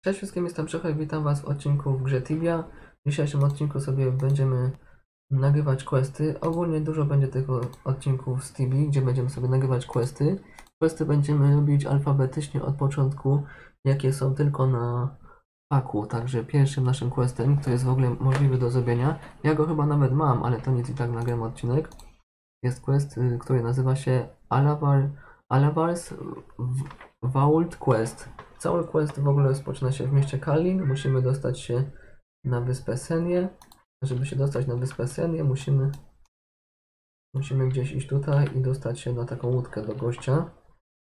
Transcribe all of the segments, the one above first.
Cześć wszystkim, jestem Przechoj, witam was w odcinku w grze Tibia. W dzisiejszym odcinku sobie będziemy nagrywać questy. Ogólnie dużo będzie tych odcinków z Tibii, gdzie będziemy sobie nagrywać questy. Questy będziemy robić alfabetycznie od początku, jakie są tylko na paku. Także pierwszym naszym questem, który jest w ogóle możliwy do zrobienia, ja go chyba nawet mam, ale to nic, i tak nagram odcinek. Jest quest, który nazywa się Alavar's Vault Quest. Cały quest w ogóle rozpoczyna się w mieście Kalin. Musimy dostać się na wyspę Senię. Żeby się dostać na wyspę Senię, musimy gdzieś iść tutaj i dostać się na taką łódkę do gościa.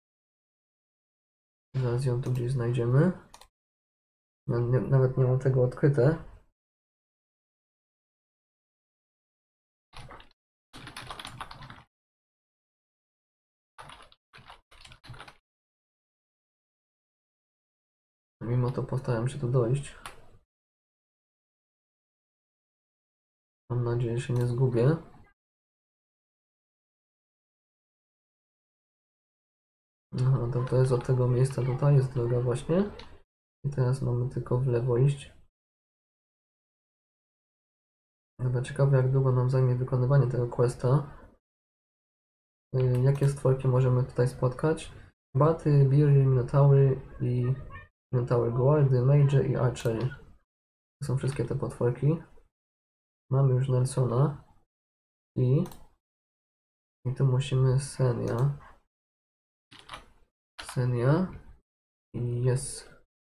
Zaraz ją tu gdzieś znajdziemy. Nawet nie mam tego odkryte. Mimo to postaram się tu dojść. Mam nadzieję, że się nie zgubię. Aha, to jest od tego miejsca tutaj, jest droga właśnie. I teraz mamy tylko w lewo iść. Chyba ciekawe, jak długo nam zajmie wykonywanie tego questa. Jakie stworki możemy tutaj spotkać? Baty, Biry, Minotaury i Minotaury Guardy, Mage i Archery. To są wszystkie te potworki. Mamy już Nelsona i tu musimy Senia i jest.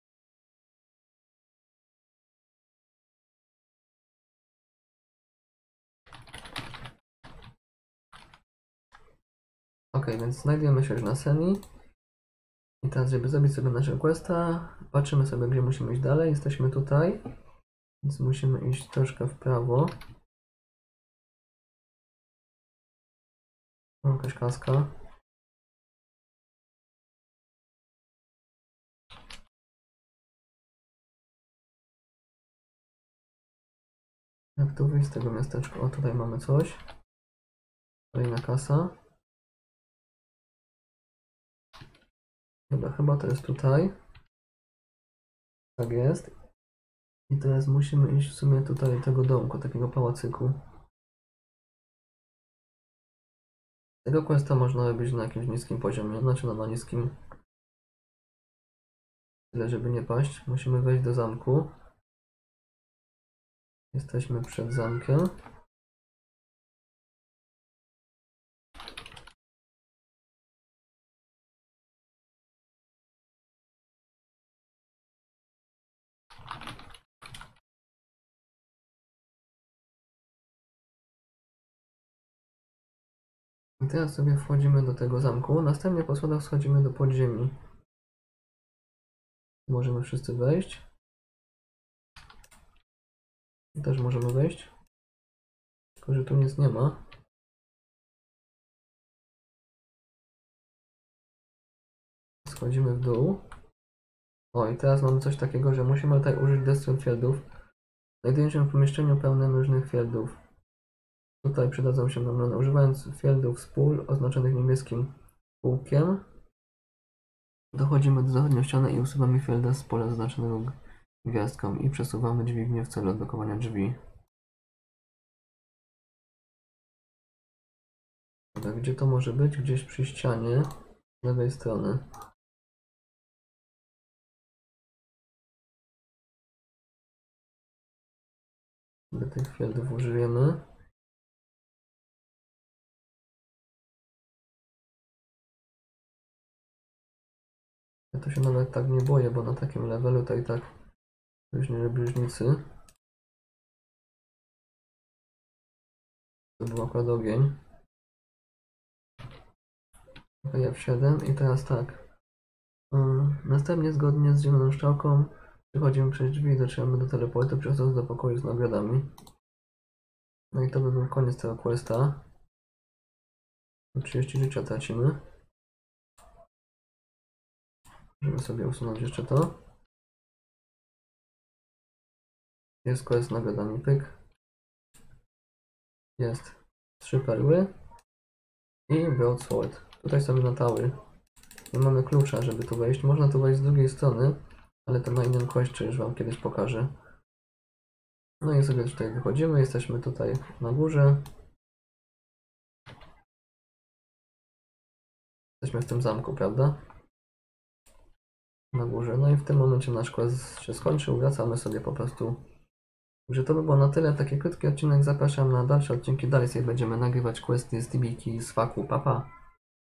Ok, więc znajdujemy się już na Seni. I teraz, żeby zrobić sobie naszego questa, patrzymy sobie, gdzie musimy iść dalej. Jesteśmy tutaj, więc musimy iść troszkę w prawo. Jakaś kaska. Jak tu wyjść z tego miasteczka? O, tutaj mamy coś. Kolejna kasa. Dobra, chyba to jest tutaj. Tak jest. I teraz musimy iść w sumie tutaj do tego domku, takiego pałacyku. Tego questa można robić na jakimś niskim poziomie, znaczy na niskim. Tyle, żeby nie paść. Musimy wejść do zamku. Jesteśmy przed zamkiem. I teraz sobie wchodzimy do tego zamku. Następnie po schodach schodzimy do podziemi. Możemy wszyscy wejść. I też możemy wejść. Tylko, że tu nic nie ma. Schodzimy w dół. O, i teraz mamy coś takiego, że musimy tutaj użyć Destruct Fieldów. Znajdujemy się w pomieszczeniu pełnym różnych fieldów. Tutaj przydadzą się nam rany. Używając fieldów z pól oznaczonych niebieskim kółkiem, dochodzimy do zachodniej ściany i usuwamy fielda z pola zaznaczonego gwiazdką i przesuwamy dźwignię w celu odblokowania drzwi. Dobra, gdzie to może być? Gdzieś przy ścianie z lewej strony. Do tych fieldów użyjemy. Ja to się nawet tak nie boję, bo na takim levelu to i tak już nie robi różnicy. To był akurat ogień. F7 i teraz tak. Następnie zgodnie z zieloną strzałką przechodzimy przez drzwi i dotrzemy do teleportu, przechodząc do pokoju z nagrodami. No i to by był koniec tego questa. 30 życia tracimy. Żeby sobie usunąć jeszcze to. Jest quest z nagrodami, pyk. Jest 3 perły. I Broadsword. Tutaj są Minotaury. Nie mamy klucza, żeby tu wejść. Można tu wejść z drugiej strony, ale to na innym questie już wam kiedyś pokażę. No i sobie tutaj wychodzimy, jesteśmy tutaj na górze. Jesteśmy w tym zamku, prawda? Na górze. No i w tym momencie nasz quest się skończył, wracamy sobie po prostu. Także to by było na tyle, taki krótki odcinek, zapraszam na dalsze odcinki, dalej sobie będziemy nagrywać questy z Tibiki, z Faku, papa.